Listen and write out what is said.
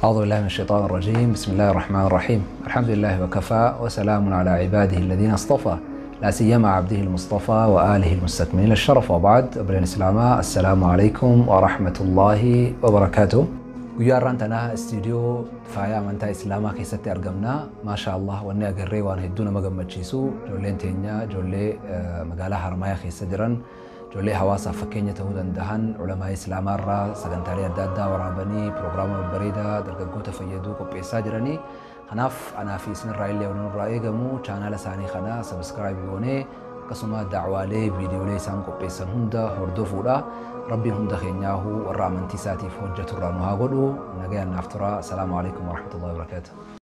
أعوذ بالله من الشيطان الرجيم. بسم الله الرحمن الرحيم. الحمد لله وكفى وسلام على عباده الذين اصطفى لا سيما عبده المصطفى وآله المستكملين الشرف. وبعد أبرين الإسلام، السلام عليكم ورحمة الله وبركاته. guyyaarraan tanaa istiidiyoo faayaa amantaa islaamaa keessatti argamna. Maasha Allah, wanni agarree waan hedduu nama gammachiisu. Ijoolleen teenya ijoollee magaalaa Harmaayaa keessa jiran, ijoollee hawaasaaf fakkeenya ta'uu danda'an, ulamaa islaamaarraa sagantaalee adda addaa waraabanii piroogiraama babbareedaa dargaggoota fayyaduu qopheessaa jiranii. Kanaaf anaa fi isinirraa illee wanirraa eegamu chaanaala isaanii kana sabiskiraayib goonee akkasuma da'waalee viidiyoolee isaan qopheessan hunda hordofuudha. Rabbiin hunda keenyaahu warra amantii isaatiif hojjetu irraa nu haa godhu. Nagayaan naaf tura. Assalaamu alaikum warahmatullahi wabarakatuh.